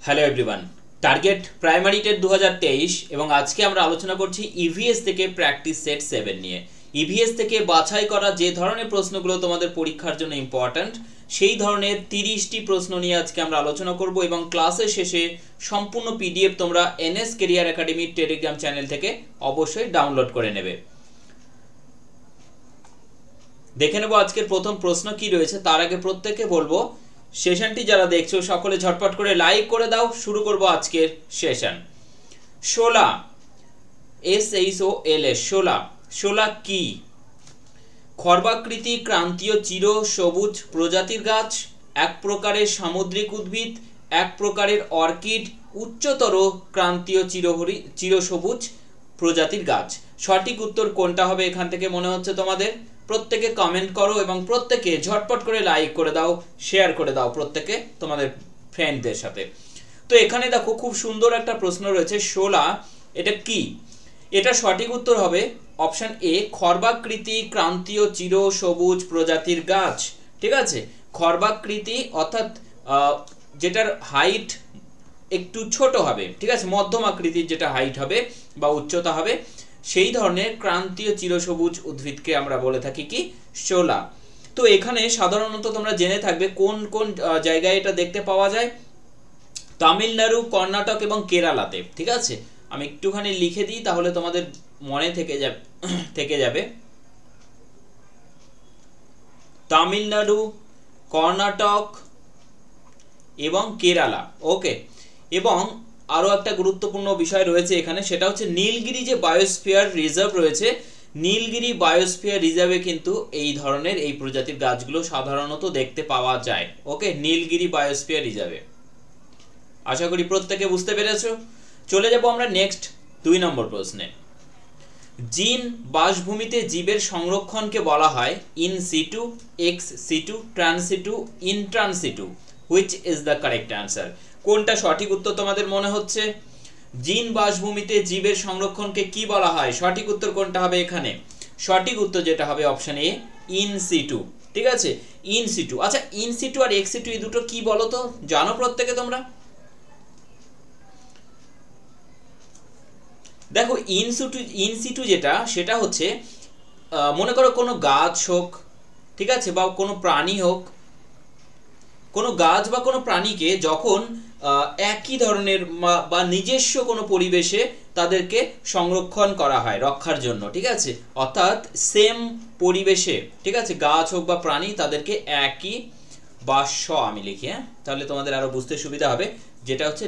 Hello everyone, target primary TET 2023 এবং আজকে আমরা আলোচনা করছি ইভিএস থেকে প্র্যাকটিস সেট 7 নিয়ে। ইভিএস থেকে বাছাই করা যে ধরনের প্রশ্নগুলো তোমাদের পরীক্ষার জন্য ইম্পর্ট্যান্ট সেই ধরনের 30টি প্রশ্ন নিয়ে আজকে আমরা আলোচনা করব এবং ক্লাসের শেষে সম্পূর্ণ পিডিএফ তোমরা এনএস কেরিয়ার একাডেমির টেলিগ্রাম চ্যানেল থেকে অবশ্যই ডাউনলোড করে নেবে। দেখে নেব আজকের প্রথম প্রশ্ন কি রয়েছে। তার আগে প্রত্যেককে বলবো সেশনটি যারা দেখছো সকলে ঝটপট করে লাইক করে দাও। শুরু করব আজকের সেশন। শোলা, SHOLA, শোলা। শোলা কি? খর্বাকৃতি ক্রান্তীয় চির সবুজ প্রজাতির গাছ, এক প্রকারের সামুদ্রিক উদ্ভিদ, এক প্রকারের অর্কিড, উচ্চতর ক্রান্তীয় চিরসবুজ প্রজাতির গাছ। সঠিক উত্তর কোনটা হবে এখান থেকে মনে হচ্ছে তোমাদের? প্রত্যেকে কমেন্ট করো এবং প্রত্যেকে ঝটপট করে লাইক করে দাও, শেয়ার করে দাও প্রত্যেকে তোমাদের ফ্রেন্ডদের সাথে। তো এখানে দেখো খুব সুন্দর একটা প্রশ্ন রয়েছে, শোলা এটা কি? এটা সঠিক উত্তর হবে অপশন এ, খর্বাকৃতি ক্রান্তীয় চির সবুজ প্রজাতির গাছ। ঠিক আছে, খর্বাকৃতি অর্থাৎ যেটার হাইট একটু ছোট হবে, ঠিক আছে, মধ্যম আকৃতির যেটা হাইট হবে বা উচ্চতা হবে সেই ধরনের ক্রান্তীয় চিরসবুজ উদ্ভিদকে আমরা বলে থাকি কি? শোলা। তো এখানে সাধারণত তোমরা জেনে থাকবে কোন কোন জায়গায় এটা দেখতে পাওয়া যায়। তামিলনাড়ু, কর্ণাটক এবং কেরালাতে। ঠিক আছে, আমি একটুখানি লিখে দিই তাহলে তোমাদের মনে থেকে যাবে। তামিলনাড়ু, কর্ণাটক এবং কেরালা। ওকে, এবং আরও একটা গুরুত্বপূর্ণ বিষয় রয়েছে এখানে, সেটা হচ্ছে নীলগিরি যে বায়োস্ফিয়ার রিজার্ভ রয়েছে, নীলগিরি বায়োস্ফিয়ার রিজার্ভে কিন্তু এই ধরনের এই প্রজাতির গাছগুলো সাধারণত দেখতে পাওয়া যায়। ওকে, নীলগিরি বায়োস্ফিয়ার রিজার্ভে। আশা করি প্রত্যেকে বুঝতে পেরেছো। চলে যাব আমরা নেক্সট 2 নম্বর প্রশ্নে। জিন বাসভূমিতে জীবের সংরক্ষণকে বলা হয় in situ, ex situ, trans situ, in trans situ. Which is the correct answer? কোনটা সঠিক উত্তর তোমাদের মনে হচ্ছে? জিন বাসভূমিতে জীবের সংরক্ষণকে কি বলা হয়? সঠিক উত্তর কোনটা হবে এখানে? সঠিক উত্তর যেটা হবে অপশন এ, ইন সিটু। ঠিক আছে, ইন সিটু। আচ্ছা, ইন সিটু আর এক্স সিটু এই দুটো কি বলো তো? জানো প্রত্যেকে তোমরা? দেখো, ইন সিটু যেটা, সেটা হচ্ছে মনে করো কোনো গাছ হোক, ঠিক আছে, বা কোনো প্রাণী হোক, কোনো গাছ বা কোনো প্রাণীকে যখন একই ধরনের বা নিজস্ব কোনো পরিবেশে তাদেরকে সংরক্ষণ করা হয় রক্ষার জন্য, ঠিক আছে, অর্থাৎ সেম পরিবেশে, ঠিক আছে, গাছ হোক বা প্রাণী তাদেরকে একই বা আমি লিখি, হ্যাঁ, তাহলে তোমাদের আরো বুঝতে সুবিধা হবে, যেটা হচ্ছে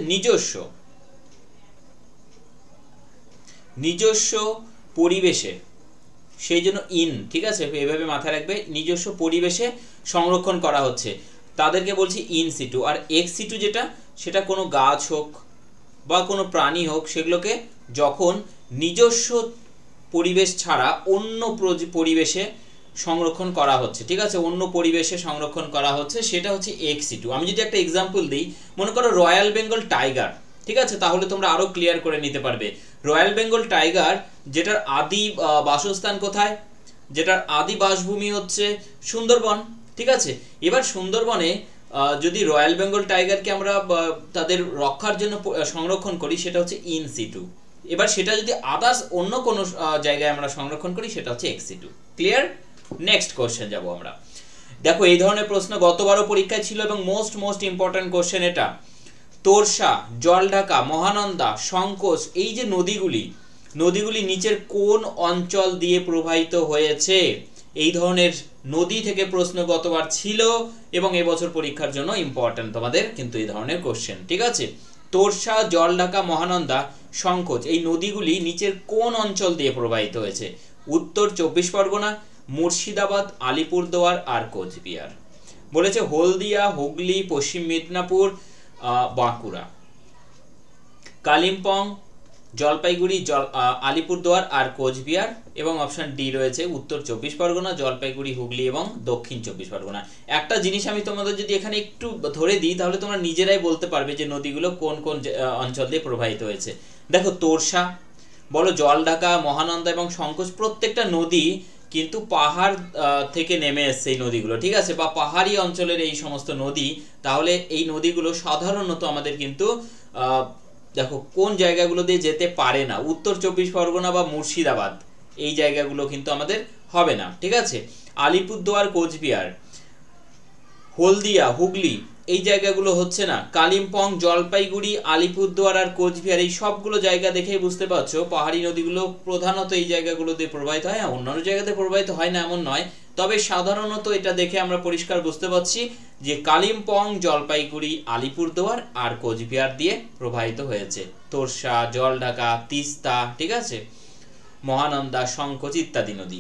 নিজস্ব পরিবেশে, সেই জন্য ইন, ঠিক আছে, এভাবে মাথায় রাখবে, নিজস্ব পরিবেশে সংরক্ষণ করা হচ্ছে তাদেরকে বলছি ইন সিটু। আর এক্স সিটু যেটা, সেটা কোনো গাছ হোক বা কোনো প্রাণী হোক, সেগুলোকে যখন নিজস্ব পরিবেশ ছাড়া অন্য পরিবেশে সংরক্ষণ করা হচ্ছে, ঠিক আছে, অন্য পরিবেশে সংরক্ষণ করা হচ্ছে, সেটা হচ্ছে এক্স সিটু। আমি যদি একটা এক্সাম্পল দিই, মনে করো রয়্যাল বেঙ্গল টাইগার, ঠিক আছে, তাহলে তোমরা আরো ক্লিয়ার করে নিতে পারবে। রয়্যাল বেঙ্গল টাইগার যেটার আদি বাসস্থান কোথায়? যেটার আদি বাসভূমি হচ্ছে সুন্দরবন, ঠিক আছে। এবার সুন্দরবনে যদি রয়্যাল বেঙ্গল টাইগারকে আমরা তাদের রক্ষার জন্য সংরক্ষণ করি, সেটা হচ্ছে ইন সিটু। এবার সেটা যদি আদার্স অন্য কোনো জায়গায় আমরা সংরক্ষণ করি, সেটা হচ্ছে ex situ. Clear? Next question যাব আমরা। দেখো, এই ধরনের প্রশ্ন গতবারও পরীক্ষায় ছিল এবং মোস্ট ইম্পর্টেন্ট কোশ্চেন এটা। তোরসা, জলঢাকা, মহানন্দা, সংকোচ, এই যে নদীগুলি নিচের কোন অঞ্চল দিয়ে প্রবাহিত হয়েছে? এই ধরনের নদী থেকে প্রশ্ন গতবার ছিল এবং এবছর পরীক্ষার জন্য ইম্পর্টেন্ট তোমাদের কিন্তু এই ধরনের কোশ্চেন, ঠিক আছে। তোরসা, জলঢাকা, মহানন্দা, সংকোচ, এই নদীগুলি নিচের কোন অঞ্চল দিয়ে প্রবাহিত হয়েছে? উত্তর 24 পরগনা, মুর্শিদাবাদ, আলিপুরদুয়ার আর কোচবিহার। বলেছে হলদিয়া, হুগলি, পশ্চিম মেদিনীপুর, বাঁকুড়া, কালিম্পং, জলপাইগুড়ি, আলিপুরদুয়ার আর কোচবিহার, এবং অপশন ডি রয়েছে উত্তর 24 পরগনা, জলপাইগুড়ি, হুগলি এবং দক্ষিণ 24 পরগনা। একটা জিনিস আমি তোমাদের যদি এখানে একটু ধরে দিই, তাহলে তোমরা নিজেরাই বলতে পারবে যে নদীগুলো কোন কোন অঞ্চল দিয়ে প্রবাহিত হয়েছে। দেখো, তোরসা বলো, জলঢাকা, মহানন্দা এবং সংকোচ, প্রত্যেকটা নদী কিন্তু পাহাড় থেকে নেমে এসছে এই নদীগুলো, ঠিক আছে, বা পাহাড়ি অঞ্চলের এই সমস্ত নদী, তাহলে এই নদীগুলো সাধারণত আমাদের কিন্তু দেখো কোন জায়গাগুলো দিয়ে যেতে পারে না, উত্তর 24 পরগনা বা মুর্শিদাবাদ এই জায়গাগুলো কিন্তু আমাদের হবে না, ঠিক আছে। আলিপুরদুয়ার, কোচবিহার, হলদিয়া, হুগলি এই জায়গাগুলো হচ্ছে না। কালিম্পং, জলপাইগুড়ি, আলিপুরদুয়ার আর কোচবিহার এই সবগুলো জায়গা দেখেই বুঝতে পারছো পাহাড়ি নদীগুলো প্রধানত এই জায়গাগুলো দিয়ে প্রবাহিত হয়। অন্যান্য জায়গাতে প্রবাহিত হয় না এমন নয়, তবে সাধারণত এটা দেখে আমরা পরিষ্কার বুঝতে পারছি যে কালিম্পং, জলপাইগুড়ি, আলিপুরদুয়ার আর কোচবিহার দিয়ে প্রবাহিত হয়েছে। তোরসা, জলঢাকা, তিস্তা, ঠিক আছে, মহানন্দা, শঙ্কোচ ইত্যাদি নদী।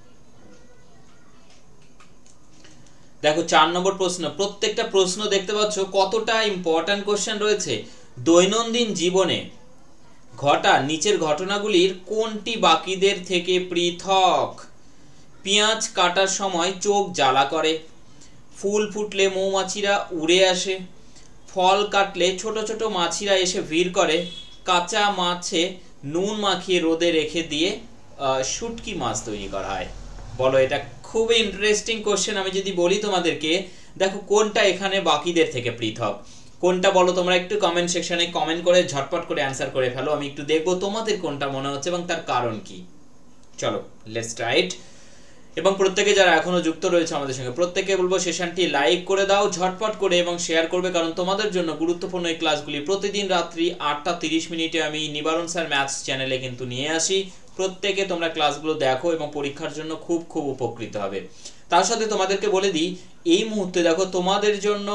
দেখো 4 নম্বর প্রশ্ন, প্রত্যেকটা প্রশ্ন দেখতে পাচ্ছ কতটা ইম্পর্ট্যান্ট কোশ্চেন রয়েছে। দৈনন্দিন জীবনে ঘটা নিচের ঘটনাগুলির কোনটি বাকিদের থেকে পৃথক? পেঁয়াজ কাটার সময় চোখ জ্বালা করে, ফুল ফুটলে মৌমাছিরা উড়ে আসে, ফল কাটলে ছোট ছোট মাছিরা এসে ভিড় করে, কাঁচা মাছে নুন মাখিয়ে রোদে রেখে দিয়ে শুটকি মাছ তৈরি করা হয়। বলো, এটা খুবই ইন্টারেস্টিং কোশ্চেন। আমি যদি বলি তোমাদেরকে, দেখো কোনটা এখানে বাকিদের থেকে পৃথক, কোনটা বলো তোমরা একটু কমেন্ট সেকশনে কমেন্ট করে ঝটপট করে অ্যান্সার করে ফেলো, আমি একটু দেখবো তোমাদের কোনটা মনে হচ্ছে এবং তার কারণ কি। চলো লেটস রাইট। এবং প্রত্যেকে যারা এখনো যুক্ত রয়েছে আমাদের সঙ্গে, প্রত্যেকে বলবো সেশনটি লাইক করে দাও ঝটপট করে এবং শেয়ার করবে, কারণ তোমাদের জন্য গুরুত্বপূর্ণ এই ক্লাসগুলি প্রতিদিন রাত্রি 8:30 আমি নিবারণ স্যার ম্যাথস চ্যানেলে কিন্তু নিয়ে আসি। প্রত্যেকে তোমরা ক্লাসগুলো দেখো এবং পরীক্ষার জন্য খুব খুব উপকৃত হবে। তার সাথে তোমাদেরকে বলে দিই, এই মুহূর্তে দেখো তোমাদের জন্য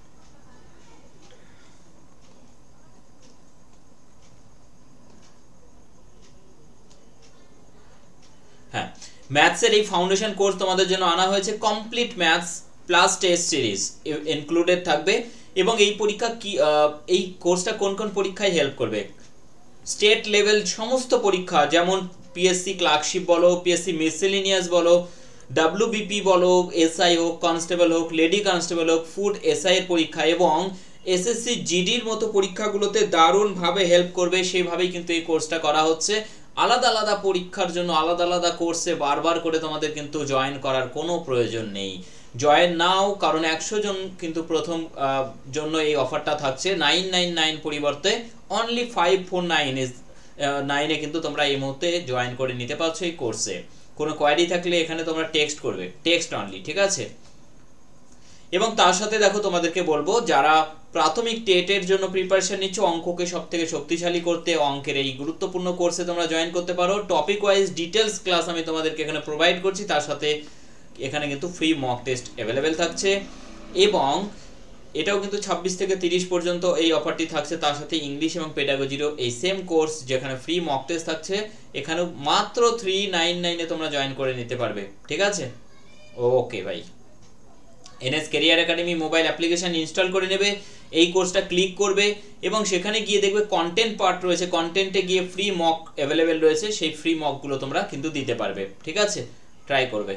হ্যাঁ, ম্যাথসের এই ফাউন্ডেশন কোর্স তোমাদের জন্য আনা হয়েছে। Complete maths plus test series included থাকবে। এবং এই পরীক্ষা কি, এই কোর্সটা কোন কোন পরীক্ষায় হেল্প করবে? স্টেট লেভেল সমস্ত পরীক্ষা, যেমন পিএসসি ক্লার্কশিপ বলো, পিএসসি মিসেলিনিয়াস বলো, ডাব্লিউবিপি বলো, এসআই হোক, কনস্টেবল হোক, লেডি কনস্টেবল হোক, ফুড এসআই এর পরীক্ষা এবং এসএসসি জিডির মতো পরীক্ষাগুলোতে দারুণভাবে হেল্প করবে, সেইভাবেই কিন্তু এই কোর্সটা করা হচ্ছে। আলাদা আলাদা পরীক্ষার জন্য আলাদা আলাদা কোর্সে বারবার করে তোমাদের কিন্তু জয়েন করার কোনো প্রয়োজন নেই। জয়েন নাও, কারণ 100 জন কিন্তু প্রথম জন্য এই অফারটা থাকছে। 999 পরিবর্তে অনলি 549 কিন্তু তোমরা এই মুহূর্তে জয়েন করে নিতে পারছো এই কোর্সে। কোনো কোয়ারি থাকলে এখানে তোমরা টেক্সট করবে, টেক্সট অনলি, ঠিক আছে। এবং তার সাথে দেখো তোমাদেরকে বলবো, যারা প্রাথমিক টেটের জন্য প্রিপারেশন নিচ্ছ, অঙ্ককে সব থেকে শক্তিশালী করতে অঙ্কের এই গুরুত্বপূর্ণ কোর্সে তোমরা জয়েন করতে পারো। টপিক ওয়াইজ ডিটেলস ক্লাস আমি তোমাদেরকে এখানে প্রোভাইড করছি, তার সাথে এখানে কিন্তু ফ্রি মক টেস্ট অ্যাভেলেবেল থাকছে। এবং এটাও কিন্তু 26 থেকে 30 পর্যন্ত এই অফারটি থাকছে। তার সাথে ইংলিশ এবং পেডাগজিরও এই সেম কোর্স, যেখানে ফ্রি মক টেস্ট থাকছে, এখানেও মাত্র 399 তোমরা জয়েন করে নিতে পারবে, ঠিক আছে। ওকে ভাই, NS career academy mobile application install করে নেবে, এই কোর্সটা ক্লিক করবে এবং সেখানে গিয়ে দেখবে কন্টেন্ট পার্ট রয়েছে, কন্টেন্টে গিয়ে ফ্রি মক অ্যাভেলেবেল রয়েছে, সেই ফ্রি মকগুলো তোমরা কিন্তু দিতে পারবে, ঠিক আছে, ট্রাই করবে।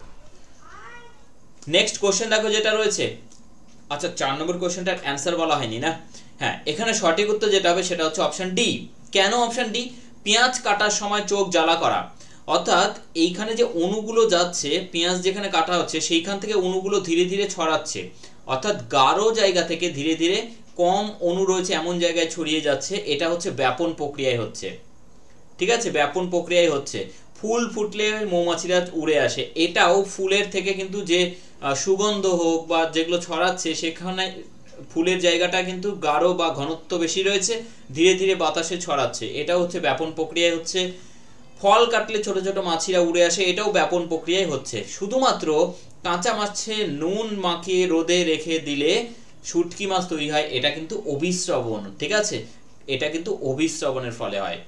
নেক্সট কোশ্চেন দেখো যেটা রয়েছে, আচ্ছা 4 নম্বর কোশ্চেনটার অ্যান্সার বলা হয়নি না। হ্যাঁ, এখানে সঠিক উত্তর যেটা হবে সেটা হচ্ছে অপশন ডি। কেন অপশন ডি? পেঁয়াজ কাটার সময় চোখ জ্বালা করা, অর্থাৎ এইখানে যে অণুগুলো যাচ্ছে, পেঁয়াজ যেখানে কাটা হচ্ছে সেইখান থেকে অণুগুলো ধীরে ধীরে ছড়াচ্ছে, অর্থাৎ গাঢ় জায়গা থেকে ধীরে ধীরে কম অণু রয়েছে এমন জায়গায় ছড়িয়ে যাচ্ছে। এটা হচ্ছে ব্যাপন প্রক্রিয়ায় হচ্ছে, ঠিক আছে, ব্যাপন প্রক্রিয়ায় হচ্ছে। ফুল ফুটলে মৌমাছিরা উড়ে আসে, এটাও ফুলের থেকে কিন্তু যে সুগন্ধ হোক বা যেগুলো ছড়াচ্ছে, সেখানে ফুলের জায়গাটা কিন্তু গাঢ় বা ঘনত্ব বেশি রয়েছে, ধীরে ধীরে বাতাসে ছড়াচ্ছে, এটা হচ্ছে ব্যাপন প্রক্রিয়ায় হচ্ছে। ফল কাটলে ছোট ছোট মাছিরা উড়ে আসে, এটাও ব্যাপন প্রক্রিয়ায় হচ্ছে। শুধুমাত্র কাঁচা মাছে নুন মাখিয়ে রোদে রেখে দিলে শুটকি মাছ তৈরি হয়, এটা কিন্তু অভিস্রবণ, ঠিক আছে, এটা কিন্তু অভিস্রবণের ফলে হয়।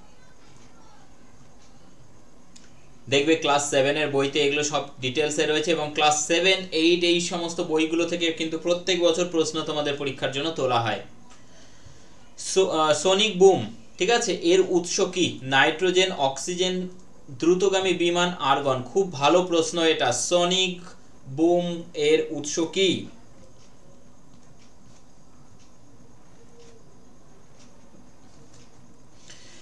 দেখবে ক্লাস 7 এর বইতে এগুলো সব ডিটেলসে রয়েছে এবং ক্লাস 7, 8 এই সমস্ত বইগুলো থেকে কিন্তু প্রত্যেক বছর প্রশ্ন তোমাদের পরীক্ষার জন্য তোলা হয়। সোনিক বুম, ঠিক আছে, এর উৎস কি? নাইট্রোজেন, অক্সিজেন, দ্রুতগামী বিমান, আর্গন। খুব ভালো প্রশ্ন এটা। সোনিক বুম এর উৎস কি?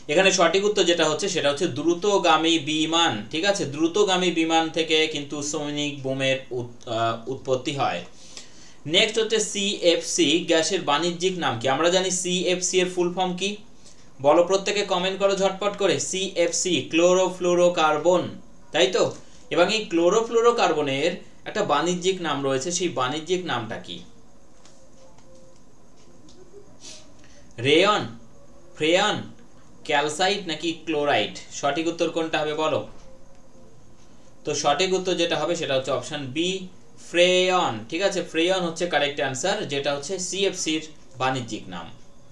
এখানে সঠিক উত্তর যেটা হচ্ছে সেটা হচ্ছে দ্রুতগামী বিমান। ঠিক আছে, দ্রুতগামী বিমান থেকে কিন্তু সৈনিক বোমের উৎপত্তি হয়। নেক্সট হচ্ছে সিএফসি গ্যাসের বাণিজ্যিক নাম কি? আমরা জানি সিএফসি এর ফুল ফর্ম কি, বলো প্রত্যেকে, কমেন্ট করো ঝটপট করে। সিএফসি ক্লোরোফ্লোরোকার্বন, তাই তো? এবং এই ক্লোরোফ্লোরোকার্বনের একটা বাণিজ্যিক নাম রয়েছে, সেই বাণিজ্যিক নামটা কি? রেয়ন, ফ্রেয়ন, ক্যালসাইট নাকি ক্লোরাইড? সঠিক উত্তর কোনটা হবে বলো? তো সঠিক উত্তর যেটা হবে সেটা হচ্ছে অপশন বি, ফ্রেয়ন। ঠিক আছে, ফ্রেয়ন হচ্ছে কারেক্ট অ্যান্সার, যেটা হচ্ছে সিএফসির বাণিজ্যিক নাম।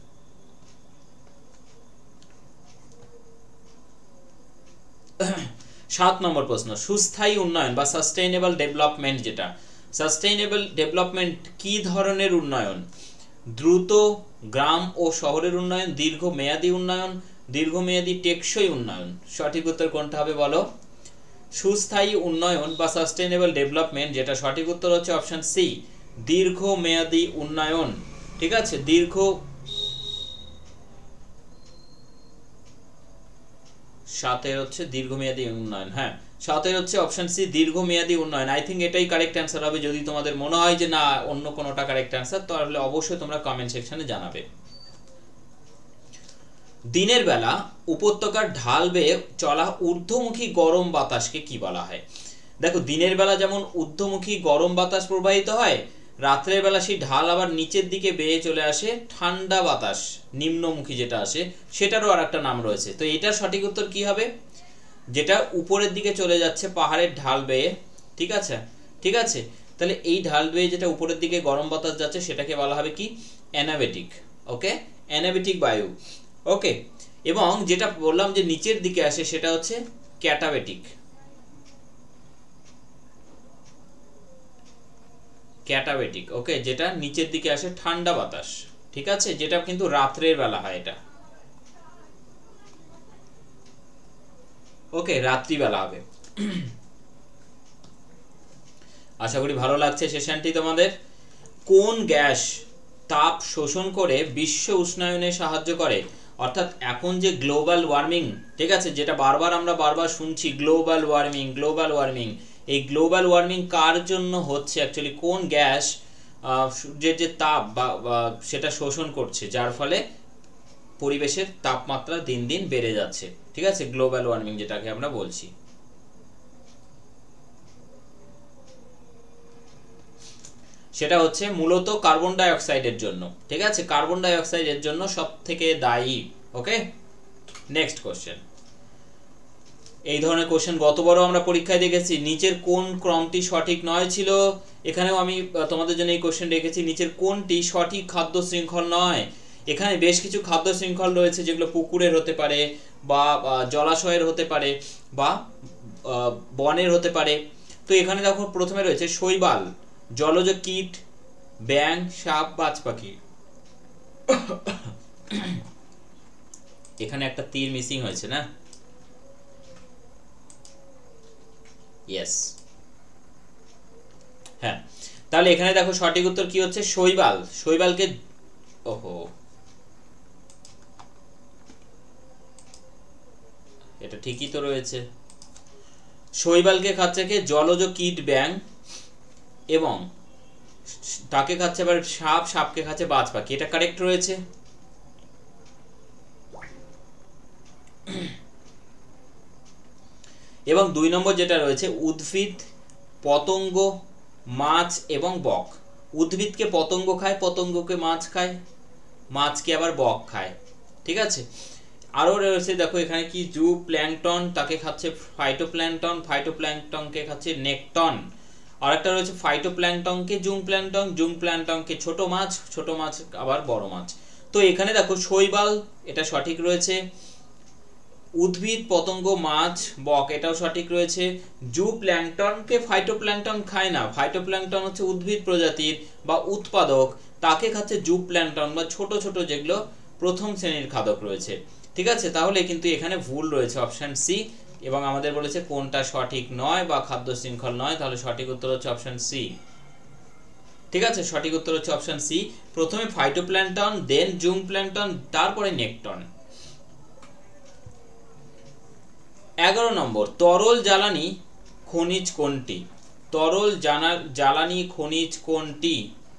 7 নম্বর প্রশ্ন, সুস্থায়ী উন্নয়ন বা সাস্টেইনেবল ডেভেলপমেন্ট, যেটা সাস্টেইনেবল ডেভেলপমেন্ট কি ধরনের উন্নয়ন? দ্রুত গ্রাম ও শহরের উন্নয়ন, দীর্ঘমেয়াদী উন্নয়ন, দীর্ঘমেয়াদী টেকসই উন্নয়ন? সঠিক উত্তর কোনটা হবে বলো? সুস্থায়ী উন্নয়ন বা সাস্টেইনেবল ডেভেলপমেন্ট, যেটা সঠিক উত্তর হচ্ছে অপশন সি, দীর্ঘমেয়াদী উন্নয়ন। ঠিক আছে, সাথে হচ্ছে দীর্ঘমেয়াদী উন্নয়ন। হ্যাঁ, সাথে হচ্ছে অপশন সি, দীর্ঘমেয়াদী উন্নয়ন। আই থিঙ্ক এটাই কারেক্ট অ্যান্সার হবে। যদি তোমাদের মনে হয় যে না অন্য কোনোটা কারেক্ট অ্যান্সার, তাহলে অবশ্যই তোমরা কমেন্ট সেকশনে জানাবে। দিনের বেলা উপত্যকার ঢাল বেয়ে চলা ঊর্ধ্বমুখী গরম বাতাসকে কি বলা হয়? দেখো, দিনের বেলা যেমন ঊর্ধ্বমুখী গরম বাতাস প্রবাহিত হয়, রাত্রের বেলা সেই ঢাল আবার নিচের দিকে বেয়ে চলে আসে ঠান্ডা বাতাস, নিম্নমুখী যেটা আসে, সেটারও আর একটা নাম রয়েছে। তো এটার সঠিক উত্তর কি হবে? যেটা উপরের দিকে চলে যাচ্ছে পাহাড়ের ঢাল বেয়ে। ঠিক আছে, ঠিক আছে, তাহলে এই ঢাল বেয়ে যেটা উপরের দিকে গরম বাতাস যাচ্ছে সেটাকে বলা হবে কি? অ্যানাবেটিক। ওকে, অ্যানাবেটিক বায়ু। ওকে, এবং যেটা বললাম যে নিচের দিকে আসে সেটা হচ্ছে ক্যাটাবেটিক। ক্যাটাবেটিক, ওকে, যেটা নিচের দিকে আসে ঠান্ডা বাতাস। ঠিক আছে, যেটা কিন্তু রাত্রের বেলা হয় এটা। ওকে, রাত্রিবেলা হবে। আশা করি ভালো লাগছে সেশনটি তোমাদের। কোন গ্যাস তাপ শোষণ করে বিশ্ব উষ্ণায়নে সাহায্য করে? অর্থাৎ এখন যে গ্লোবাল ওয়ার্মিং, ঠিক আছে, যেটা আমরা বারবার শুনছি, গ্লোবাল ওয়ার্মিং, গ্লোবাল ওয়ার্মিং, এই গ্লোবাল ওয়ার্মিং কার জন্য হচ্ছে? অ্যাকচুয়ালি কোন গ্যাস সূর্যের যে তাপ বা সেটা শোষণ করছে, যার ফলে পরিবেশের তাপমাত্রা দিন দিন বেড়ে যাচ্ছে? ঠিক আছে, গ্লোবাল ওয়ার্মিং যেটাকে আমরা বলছি। সেটা হচ্ছে মূলত কার্বন ডাই অক্সাইডের জন্য। ঠিক আছে, কার্বন ডাই অক্সাইডের জন্য সব থেকে দায়ী। Okay, next question. এই ধরনের কোশ্চেন গতবারও আমরা পরীক্ষায় দেখেছি। নিচের কোন ক্রমটি সঠিক নয় ছিল? এখানেও আমি তোমাদের জন্য এই কোশ্চেন রেখেছি, নিচের কোনটি সঠিক খাদ্য শৃঙ্খল নয়? এখানে বেশ কিছু খাদ্য শৃঙ্খল রয়েছে, যেগুলো পুকুরের হতে পারে বা জলাশয়ের হতে পারে বা বনের হতে পারে। তো এখানে দেখো প্রথমে রয়েছে শৈবাল, জলজ কীট, ব্যাঙ, সাপ, বাজ পাখি। এখানে একটা তীর মিসিং হয়েছে না? ইয়েস, হ্যাঁ, তাহলে এখানে দেখো সঠিক উত্তর কি হচ্ছে? শৈবাল। শৈবালকে, ওহো, এটা ঠিকই তো রয়েছে। শৈবালকে খাচ্ছে কে? জলজ কীট, ব্যাঙ, এবং তাকে খাচ্ছে আবার সাপ, সাপকে খাচ্ছে বাজ পাখি। এটা কারেক্ট রয়েছে। এবং 2 নম্বর যেটা রয়েছে, উদ্ভিদ, পতঙ্গ, মাছ এবং বক। উদ্ভিদকে পতঙ্গ খায়, পতঙ্গকে মাছ খায়, মাছকে আবার বক খায়। ঠিক আছে, আরও রয়েছে দেখো এখানে কি, জু প্ল্যাঙ্কটন, তাকে খাচ্ছে ফাইটোপ্ল্যাঙ্কটন, ফাইটোপ্ল্যাঙ্কটনকে খাচ্ছে নেকটন। আর একটা রয়েছে ফাইটোপ্ল্যাঙ্কটনকে জুম প্ল্যাঙ্কটন, জুম প্ল্যাঙ্কটনকে ছোট মাছ, ছোট মাছ আবার বড় মাছ। তো এখানে দেখো শৈবাল, এটা সঠিক রয়েছে। উদ্ভিদ, পতঙ্গ, মাছ, বক, এটাও সঠিক রয়েছে। জু প্ল্যাঙ্কটনকে ফাইটোপ্ল্যাঙ্কটন খায় না, ফাইটোপ্ল্যাঙ্কটন হচ্ছে উদ্ভিদ প্রজাতির বা উৎপাদক, তাকে খাচ্ছে জু প্ল্যাঙ্কটন বা ছোট ছোট যেগুলো প্রথম শ্রেণীর খাদক রয়েছে। ঠিক আছে, তাহলে কিন্তু এখানে ভুল রয়েছে অপশন সি। এবং আমাদের বলেছে কোনটা সঠিক নয় বা খাদ্য শৃঙ্খল নয়, তাহলে সঠিক উত্তর হচ্ছে অপশন সি। ঠিক আছে, সঠিক উত্তর হচ্ছে অপশন সি। প্রথমে ফাইটোপ্ল্যাঙ্কটন, দেন জুম প্ল্যাঙ্কটন, তারপরে নেকটন। 11 নম্বর, তরল জ্বালানি খনিজ কোনটি? তরল জ্বালানি খনিজ কোনটি?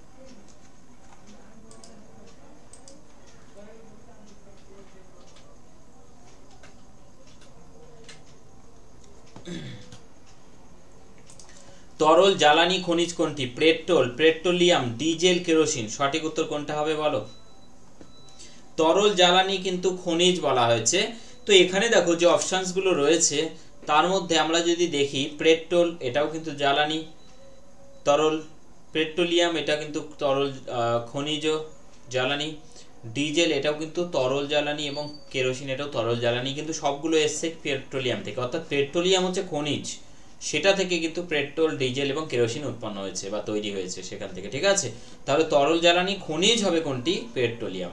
তরল জ্বালানি খনিজ কোনটি? Petrol, petroleum, diesel, kerosene. সঠিক উত্তর কোনটা হবে বলো? তরল জ্বালানি কিন্তু খনিজ বলা হয়েছে। তো এখানে দেখো যে অপশানস গুলো রয়েছে তার মধ্যে আমরা যদি দেখি, পেট্রোল এটাও কিন্তু জ্বালানি, তরল। পেট্রোলিয়াম এটা কিন্তু তরল খনিজ জ্বালানি। ডিজেল এটাও কিন্তু তরল জ্বালানি এবং কেরোসিন এটাও তরল জ্বালানি, কিন্তু সবগুলো এসছে পেট্রোলিয়াম থেকে, অর্থাৎ পেট্রোলিয়াম হচ্ছে খনিজ, সেটা থেকে কিন্তু পেট্রোল, ডিজেল এবং কেরোসিন উৎপন্ন হয়েছে বা তৈরি হয়েছে সেখান থেকে। ঠিক আছে, তাহলে তরল জ্বালানি খনিজ হবে কোনটি? পেট্রোলিয়াম।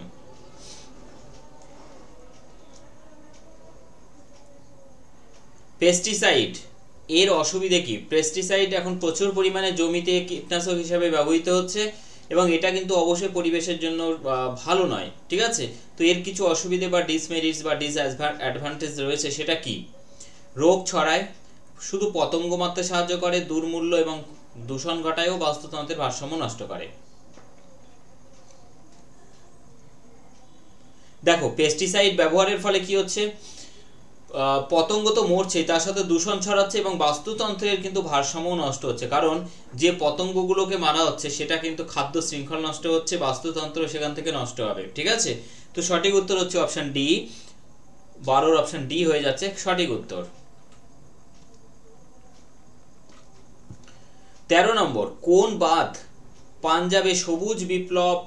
পেস্টিসাইড এর অসুবিধে কি? পেস্টিসাইড এখন প্রচুর পরিমাণে জমিতে কীটনাশক হিসাবে ব্যবহৃত হচ্ছে এবং এটা কিন্তু অবশ্যই পরিবেশের জন্য ভালো নয়। ঠিক আছে, তো এর কিছু অসুবিধে বা ডিসমেরিটস বা ডিসঅ্যাডভান্টেজ রয়েছে। সেটা কি? রোগ ছড়ায়, শুধু পতঙ্গ মারতে সাহায্য করে, দুর্মূল্য এবং দূষণ ঘটায় ও বাস্তুতন্ত্রের ভারসাম্য নষ্ট করে। দেখো, পেস্টিসাইড ব্যবহারের ফলে কি হচ্ছে? পতঙ্গ তো মরছে, তার সাথে দূষণ ছড়াচ্ছে এবং বাস্তুতন্ত্রের কিন্তু ভারসাম্য নষ্ট হচ্ছে, কারণ যে পতঙ্গগুলোকে মারা হচ্ছে সেটা কিন্তু খাদ্য শৃঙ্খল নষ্ট হচ্ছে, বাস্তুতন্ত্র সেখান থেকে নষ্ট হবে। ঠিক আছে, তো সঠিক উত্তর হচ্ছে অপশন ডি। 12 অপশন ডি হয়ে যাচ্ছে সঠিক উত্তর। 13 নম্বর, কোন বাঁধ পাঞ্জাবে সবুজ বিপ্লব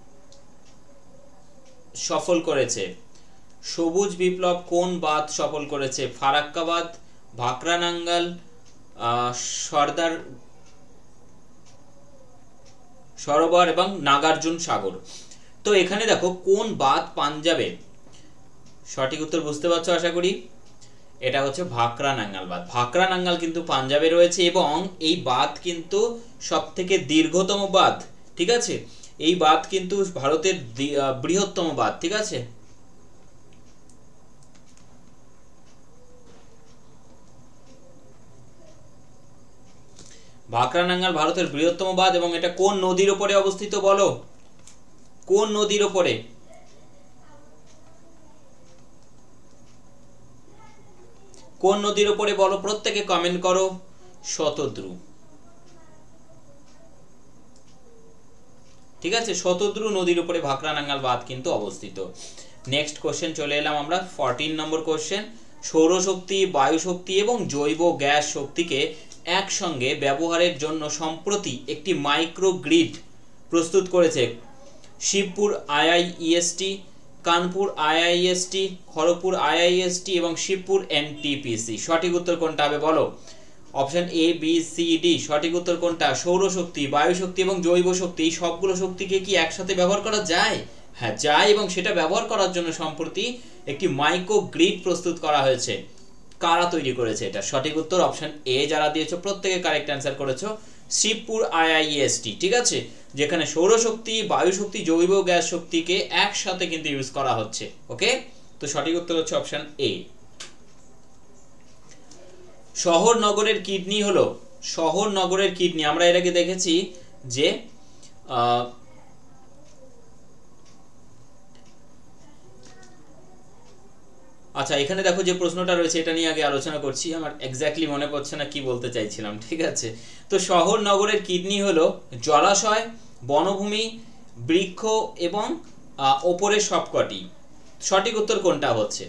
সফল করেছে? সবুজ বিপ্লব কোন বাঁধ সফল করেছে? ফারাক্কা বাঁধ, ভাকরা নাঙ্গাল, সর্দার সরোবর এবং নাগার্জুন সাগর। তো এখানে দেখো কোন বাঁধ পাঞ্জাবে, সঠিক উত্তর বুঝতে পারছো আশা করি। এটা হচ্ছে ভাকরা নাঙ্গাল বাঁধ। ভাকরা নাঙ্গাল কিন্তু পাঞ্জাবে রয়েছে এবং এই বাঁধ কিন্তু সব থেকে দীর্ঘতম বাঁধ। ঠিক আছে, এই বাঁধ কিন্তু ভারতের বৃহত্তম বাঁধ। ঠিক আছে, ভাকরা নাঙ্গাল ভারতের বৃহত্তম বাঁধ এবং এটা কোন নদীর উপরে অবস্থিত বলো? কোন নদীর উপরে? কোন নদীর উপরে বলো, প্রত্যেকে কমেন্ট করো। শতদ্রু। ঠিক আছে, শতদ্রু নদীর উপরে ভাকরা নাঙ্গাল বাঁধ কিন্তু অবস্থিত। নেক্সট কোশ্চেন চলে এলাম আমরা 14 নম্বর কোশ্চেন। সৌরশক্তি, বায়ু শক্তি এবং জৈব গ্যাস শক্তিকে একসঙ্গে ব্যবহারের জন্য সম্প্রতি একটি মাইক্রো গ্রিড প্রস্তুত করেছে শিবপুর আইআইএসটি, কানপুর আইআইএসটি, খড়গপুর আইআইএসটি এবং শিবপুর এনটিপিসি। সঠিক উত্তর কোনটা হবে বলো? Option A, B, C, D. সঠিক উত্তর কোনটা? সৌরশক্তি, বায়ু শক্তি এবং জৈব শক্তি, এই সবগুলো শক্তিকে কি একসাথে ব্যবহার করা যায়? হ্যাঁ যায়, এবং সেটা ব্যবহার করার জন্য সম্প্রতি একটি মাইক্রো গ্রিড প্রস্তুত করা হয়েছে। কারা তৈরি করেছে এটা? সঠিক উত্তর অপশন এ। যারা দিয়েছো প্রত্যেকে কারেক্ট অ্যান্সার করেছো, শিবপুর আইআইএসটি। ঠিক আছে, যেখানে সৌরশক্তি, বায়ু শক্তি, জৈব গ্যাস শক্তিকে একসাথে কিন্তু ইউজ করা হচ্ছে। ওকে, তো সঠিক উত্তর হচ্ছে অপশন এ। শহর নগরের কিডনি হলো, শহর নগরের কিডনি আমরা এর আগে দেখেছি যে আচ্ছা, এখানে দেখো যে প্রশ্নটা রয়েছে এটা নিয়ে আগে আলোচনা করছি, আমার এক্স্যাক্টলি মনে পড়ছে না কি বলতে চাইছিলাম। ঠিক আছে, তো শহর নগরের কিডনি হলো জলাশয়, বনভূমি, বৃক্ষ এবং ওপরের সবকটি। সঠিক উত্তর কোনটা হচ্ছে?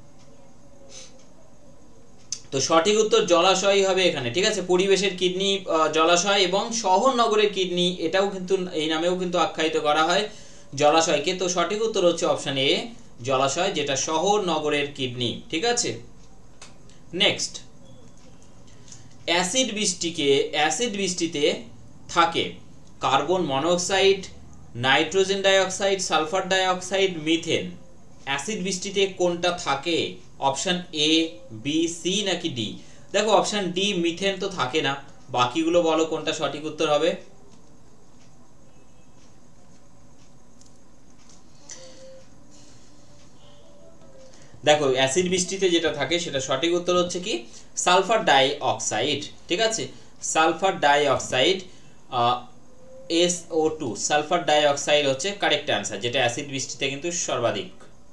তো সঠিক উত্তর জলাশয়ই হবে এখানে। ঠিক আছে, পরিবেশের কিডনি জলাশয় এবং শহর নগরের কিডনি এটাও কিন্তু এই নামেও কিন্তু আখ্যায়িত করা হয় জলাশয়কে। তো সঠিক উত্তর হচ্ছে অপশন এ, জলাশয়, যেটা শহর নগরের কিডনি। ঠিক আছে, নেক্সট, অ্যাসিড বৃষ্টিতে থাকে carbon monoxide, nitrogen dioxide, sulphur dioxide, methane. Acid বৃষ্টিতে কোনটা থাকে? অপশন এ, বি, সি নাকি ডি? দেখো অপশন ডি, মিথেন তো থাকে না, বাকিগুলো বলো কোনটা সঠিক উত্তর হবে। দেখো অ্যাসিড বৃষ্টিতে যেটা থাকে সেটা সঠিক উত্তর হচ্ছে কি সালফার ডাই অক্সাইড। ঠিক আছে, sulphur dioxide, SO2 sulphur dioxide হচ্ছে কারেক্ট অ্যান্সার, যেটা অ্যাসিড বৃষ্টিতে কিন্তু সর্বাধিক।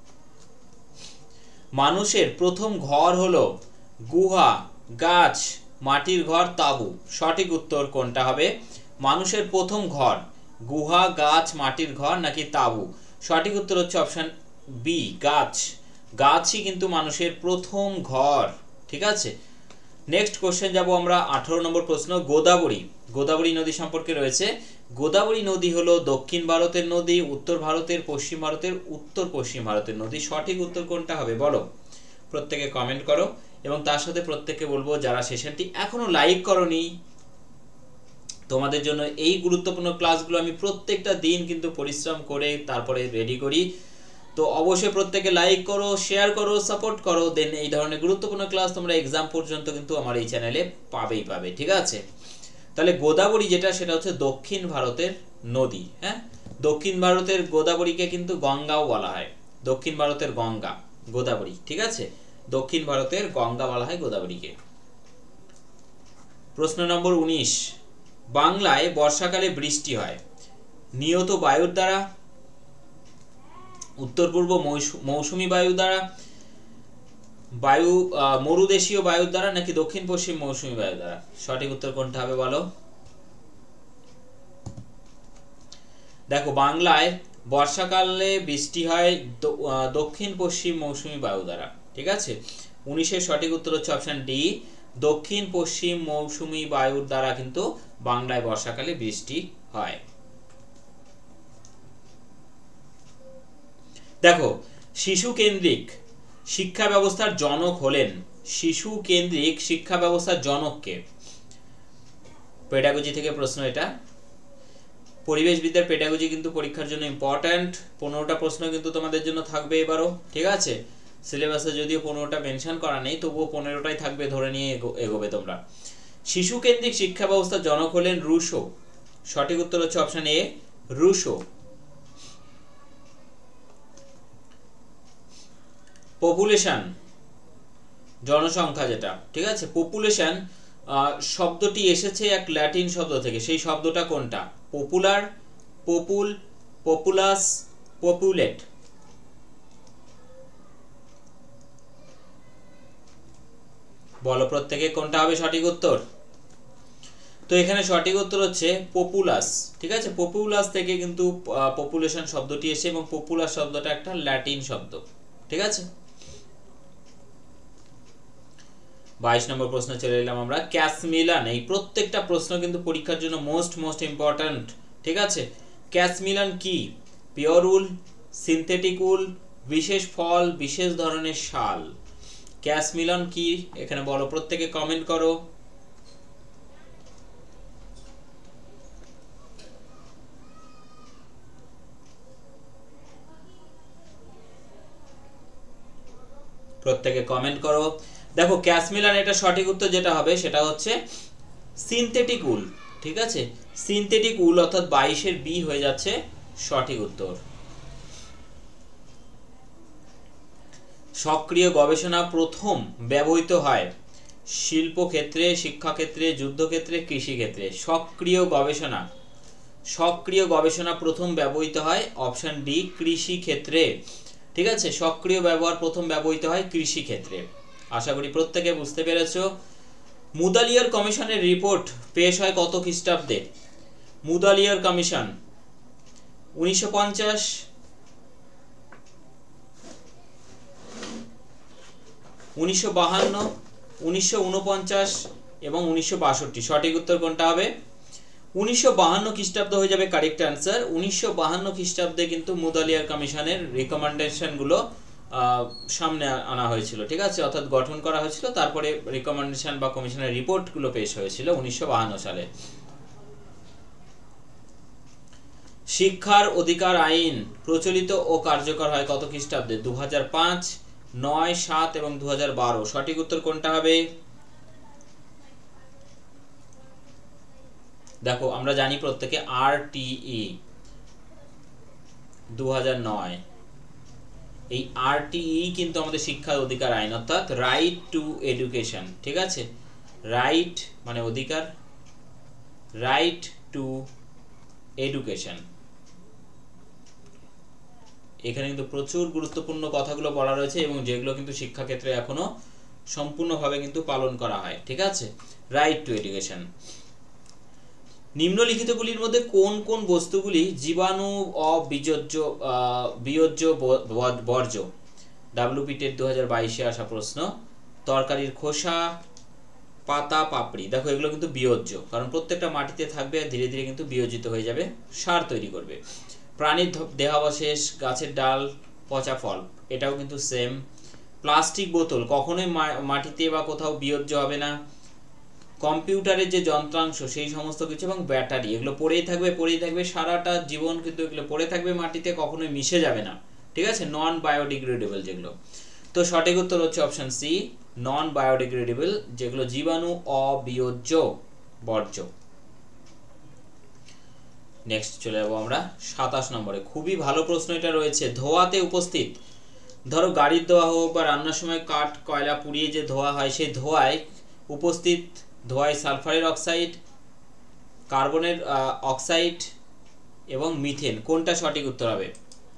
মানুষের প্রথম ঘর হলো গুহা, গাছ, মাটির ঘর, তাঁবু। সঠিক উত্তর কোনটা হবে? মানুষের প্রথম ঘর গুহা, গাছ, মাটির ঘর নাকি তাঁবু? সঠিক উত্তর হচ্ছে অপশন বি, গাছ। গাছই কিন্তু মানুষের প্রথম ঘর। ঠিক আছে, নেক্সট কোশ্চেন যাব আমরা 18 নম্বর প্রশ্ন। গোদাবরী, গোদাবরী নদী সম্পর্কে রয়েছে। গোদাবরী নদী হলো দক্ষিণ ভারতের নদী, উত্তর ভারতের, পশ্চিম ভারতের, উত্তর পশ্চিম ভারতের নদী। সঠিক উত্তর কোনটা হবে বলো? প্রত্যেকে কমেন্ট করো এবং তার সাথে প্রত্যেককে বলবো যারা সেশনটি এখনো লাইক করোনি, তোমাদের জন্য এই গুরুত্বপূর্ণ ক্লাসগুলো আমি প্রত্যেকটা দিন কিন্তু পরিশ্রম করে তারপরে রেডি করি। তো অবশ্যই প্রত্যেকে লাইক করো, শেয়ার করো, সাপোর্ট করো, দেন এই ধরনের গুরুত্বপূর্ণ ক্লাস তোমরা এক্সাম পর্যন্ত কিন্তু আমার এই চ্যানেলে পাবে। ঠিক আছে, তাহলে গোদাবরী যেটা সেটা হচ্ছে দক্ষিণ ভারতের নদী। হ্যাঁ, দক্ষিণ ভারতের গোদাবরীকে কিন্তু গঙ্গাও বলা হয়। দক্ষিণ ভারতের গঙ্গা গোদাবরী। ঠিক আছে, দক্ষিণ ভারতের গঙ্গা বলা হয় গোদাবরীকে। প্রশ্ন নম্বর 19, বাংলায় বর্ষাকালে বৃষ্টি হয় নিয়ত বায়ুর দ্বারা, উত্তর পূর্ব মৌসুমী বায়ু দ্বারা, মরুদেশীয় বায়ুর দ্বারা নাকি দক্ষিণ পশ্চিম মৌসুমী বায়ু দ্বারা? সঠিক উত্তর কোনটা হবে বলো? দেখো বাংলায় বর্ষাকালে বৃষ্টি হয় দক্ষিণ পশ্চিম মৌসুমী বায়ু দ্বারা। ঠিক আছে, 19-এর সঠিক উত্তর হচ্ছে অপশন ডি, দক্ষিণ পশ্চিম মৌসুমী বায়ুর দ্বারা কিন্তু বাংলায় বর্ষাকালে বৃষ্টি হয়। দেখো শিশু কেন্দ্রিক শিক্ষা ব্যবস্থার জনক হলেন, শিশু কেন্দ্রিক শিক্ষা ব্যবস্থার জনককে? পেডাগজি থেকে প্রশ্ন এটা। পরিবেশবিদ্যার পেডাগজি কিন্তু পরীক্ষার জন্য ইম্পর্ট্যান্ট। 15টা প্রশ্ন কিন্তু তোমাদের জন্য থাকবে এবারও। ঠিক আছে, সিলেবাসে যদিও 15টা মেনশন করা নেই, তবুও 15টাই থাকবে, ধরে নিয়ে এগোবে তোমরা। শিশু কেন্দ্রিক শিক্ষা ব্যবস্থার জনক হলেন রুশো। সঠিক উত্তর হচ্ছে অপশন এ, রুশো। পপুলেশন, জনসংখ্যা যেটা, ঠিক আছে, পপুলেশন শব্দটি এসেছে এক ল্যাটিন শব্দ থেকে। সেই শব্দটা কোনটা? Popular, popul, populous, populate? বলো প্রত্যেকে কোনটা হবে সঠিক উত্তর? তো এখানে সঠিক উত্তর হচ্ছে পপুলাস। ঠিক আছে, পপুলাস থেকে কিন্তু পপুলেশন শব্দটি এসে, এবং পপুলাস শব্দটা একটা ল্যাটিন শব্দ। ঠিক আছে, 22 নম্বর প্রশ্ন চলে এলাম আমরা। ক্যাসমিলান, এই প্রত্যেকটা প্রশ্ন কিন্তু পরীক্ষার জন্য মোস্ট ইম্পর্ট্যান্ট। ঠিক আছে, ক্যাসমিলান কি? পিওর উল, সিনথেটিক উল, বিশেষ ফল, বিশেষ ধরনের শাল? ক্যাসমিলান কি এখানে বলো, প্রত্যেকে কমেন্ট করো। প্রত্যেকে কমেন্ট করো। দেখো ক্যাসমিলান, এটা সঠিক উত্তর যেটা হবে সেটা হচ্ছে সিনথেটিক উল। ঠিক আছে, সিনথেটিক উল অর্থাৎ 22-এর বি হয়ে যাচ্ছে সঠিক উত্তর। সক্রিয় গবেষণা প্রথম ব্যবহৃত হয় শিল্পক্ষেত্রে, শিক্ষাক্ষেত্রে, যুদ্ধক্ষেত্রে, কৃষিক্ষেত্রে? সক্রিয় গবেষণা প্রথম ব্যবহৃত হয় অপশন ডি, কৃষিক্ষেত্রে। ঠিক আছে, সক্রিয় ব্যবহার প্রথম ব্যবহৃত হয় কৃষিক্ষেত্রে। আশা করি প্রত্যেকে বুঝতে পেরেছো। মুদালিয়ার কমিশনের রিপোর্ট পেশ হয় কত খ্রিস্টাব্দে? মুদালিয়ার কমিশন 1950, 1952, 1949 এবং 1962? সঠিক উত্তর কোনটা হবে? 1952 খ্রিস্টাব্দ হয়ে যাবে কারেক্ট অ্যান্সার। 1952 খ্রিস্টাব্দে কিন্তু মুদালিয়ার কমিশনের রিকমেন্ডেশনগুলো সামনে আনা হয়েছিল। ঠিক আছে, অর্থাৎ গঠন করা হয়েছিল, তারপরে রিকমেন্ডেশন বা কমিশনের রিপোর্টগুলো পেশ হয়েছিল 1952 সালে। শিক্ষার অধিকার আইন প্রচলিত ও কার্যকর হয় কত খ্রিস্টাব্দে? 2005, 9, 7 এবং 2012? সঠিক উত্তর কোনটা হবে? দেখো আমরা জানি প্রত্যেকে RTE 2009, এই আরটিই কিন্তু আমাদের শিক্ষার অধিকার আইন, অর্থাৎ রাইট টু এডুকেশন। ঠিক আছে, রাইট মানে অধিকার, রাইট টু এডুকেশন। এখানে কিন্তু প্রচুর গুরুত্বপূর্ণ কথাগুলো বলা রয়েছে এবং যেগুলো কিন্তু শিক্ষাক্ষেত্রে এখনো সম্পূর্ণভাবে কিন্তু পালন করা হয়। ঠিক আছে, রাইট টু এডুকেশন। নিম্নলিখিতগুলির মধ্যে কোন কোন বস্তুগুলি জীবাণু বিয়োজ্য বর্জ্য? ডাব্লিউপিটের 2022-এ আসা প্রশ্ন। তরকারির খোসা, পাতা, পাপড়ি, দেখো এগুলো কিন্তু বিয়োজ্য, কারণ প্রত্যেকটা মাটিতে থাকবে আর ধীরে ধীরে কিন্তু বিয়োজিত হয়ে যাবে, সার তৈরি করবে। প্রাণীর দেহাবশেষ, গাছের ডাল, পচা ফল, এটাও কিন্তু সেম। প্লাস্টিক বোতল কখনোই মাটিতে বা কোথাও বিয়োজ্য হবে না। কম্পিউটারের যে যন্ত্রাংশ সেই সমস্ত কিছু এবং ব্যাটারি, এগুলো পড়েই থাকবে সারাটা জীবন, কিন্তু এগুলো পড়ে থাকবে মাটিতে, কখনোই মিশে যাবে না। ঠিক আছে, নন বায়োডিগ্রেডেবল যেগুলো। তো সঠিক উত্তর হচ্ছে অপশন সি, নন বায়োডিগ্রেডেবল, যেগুলো জীবাণু অবিয়োজ্য বর্জ্য। নেক্সট চলে যাবো আমরা 27 নম্বরে। খুবই ভালো প্রশ্ন এটা রয়েছে। ধোঁয়াতে উপস্থিত, ধরো গাড়ির ধোঁয়া হোক বা রান্নার সময় কাঠ কয়লা পুড়িয়ে যে ধোঁয়া হয়, সেই ধোঁয়ায় উপস্থিত ধোঁয়ায় সালফারের অক্সাইড, কার্বনের অক্সাইড এবং মিথেন, কোনটা সঠিক উত্তর হবে?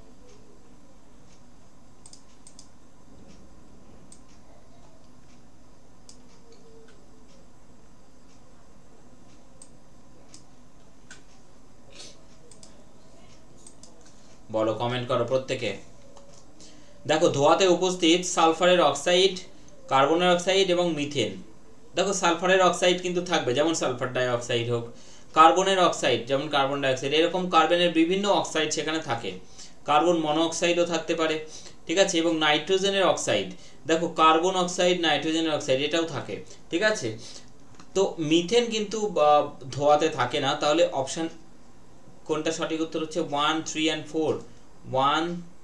বলো, কমেন্ট করো প্রত্যেকে। দেখো ধোঁয়াতে উপস্থিত সালফারের অক্সাইড, কার্বনের অক্সাইড এবং মিথেন। দেখো সালফারের অক্সাইড কিন্তু থাকবে, যেমন সালফার ডাই অক্সাইড হোক, কার্বনের অক্সাইড যেমন কার্বন ডাই অক্সাইড, এরকম কার্বনের বিভিন্ন অক্সাইড সেখানে থাকে, কার্বন মনোঅক্সাইডও থাকতে পারে। ঠিক আছে, এবং নাইট্রোজেনের অক্সাইড, দেখো কার্বন অক্সাইড, নাইট্রোজেনের অক্সাইড এটাও থাকে। ঠিক আছে, তো মিথেন কিন্তু ধোঁয়াতে থাকে না, তাহলে অপশন কোনটা সঠিক উত্তর হচ্ছে 1, 3 and 4। 1,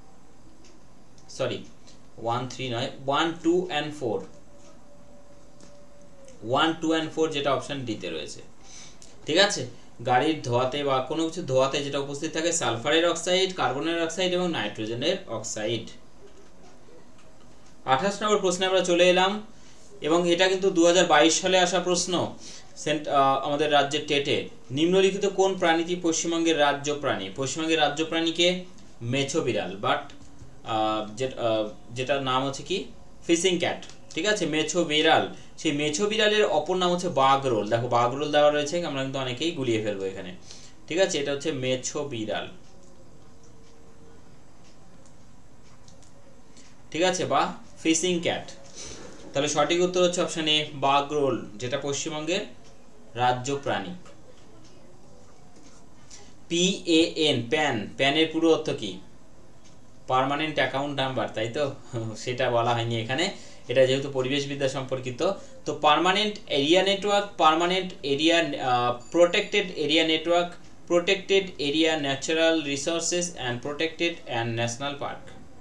3 নয়, 1, 2 and 4। 1, 2 and 4 যেটা অপশন ডি তে রয়েছে। ঠিক আছে, গাড়ির ধোঁয়াতে বা কোনো কিছু ধোঁয়াতে যেটা উপস্থিত থাকে সালফারের অক্সাইড, কার্বনের অক্সাইড এবং নাইট্রোজেনের অক্সাইড। 28 নম্বর প্রশ্নে আমরা চলে এলাম এবং এটা কিন্তু 2022 সালে আসা প্রশ্ন আমাদের রাজ্যের টেটে। নিম্নলিখিত কোন প্রাণীটি পশ্চিমবঙ্গের রাজ্য প্রাণী? পশ্চিমবঙ্গের রাজ্য প্রাণীকে মেছো বিড়াল, বাট যেটার নাম হচ্ছে কি ফিশিং ক্যাট। ঠিক আছে, মেছো বিড়াল, সেই মেছো বিড়ালের অপর নাম হচ্ছে বাগরোল। দেখো বাগরোল দেওয়া রয়েছে, আমরা কিন্তু অনেকেই গুলিয়ে ফেলবো এখানে। ঠিক আছে, এটা হচ্ছে মেছো বিড়াল। ঠিক আছে, বা ফিশিং ক্যাট। তাহলে সঠিক উত্তর হচ্ছে অপশন এ, বাগরোল, যেটা পশ্চিমবঙ্গের রাজ্য প্রাণী। PAN, প্যানের পুরো অর্থ কি? পার্মানেন্ট অ্যাকাউন্ট নাম্বার, তাই তো? সেটা বলা হয়নি এখানে, এটা যেহেতু পরিবেশবিদ্যা সম্পর্কিত। তো permanent area network, permanent area protected area network, protected area natural resources and protected and national park.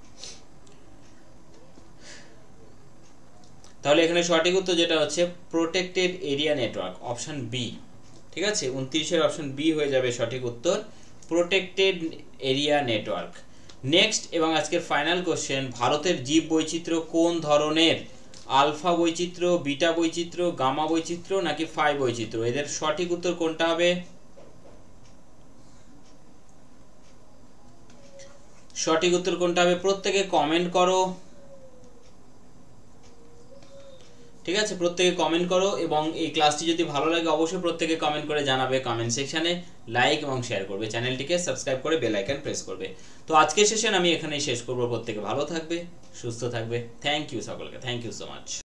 তাহলে এখানে সঠিক উত্তর যেটা হচ্ছে protected area network, option B. ঠিক আছে, 29-এর অপশন বি হয়ে যাবে সঠিক উত্তর, প্রোটেক্টেড এরিয়া নেটওয়ার্ক। নেক্সট এবং আজকের ফাইনাল কোশ্চেন, ভারতের জীব বৈচিত্র্য কোন ধরনের? আলফা বৈচিত্র্য, বিটা বৈচিত্র্য, গামা বৈচিত্র্য নাকি ফাই বৈচিত্র্য? এদের সঠিক উত্তর কোনটা হবে? সঠিক উত্তর কোনটা হবে? প্রত্যেকে কমেন্ট করো। ঠিক আছে, প্রত্যেকে কমেন্ট করো এবং এই ক্লাসটি যদি ভালো লাগে অবশ্যই প্রত্যেকে কমেন্ট করে জানাবে কমেন্ট সেকশনে, লাইক এবং শেয়ার করবে, চ্যানেলটিকে সাবস্ক্রাইব করে বেল আইকন প্রেস করবে। তো আজকের সেশন আমি এখানেই শেষ করব। প্রত্যেকে ভালো থাকবে, সুস্থ থাকবে। থ্যাংক ইউ সকলকে, থ্যাংক ইউ সো মাচ।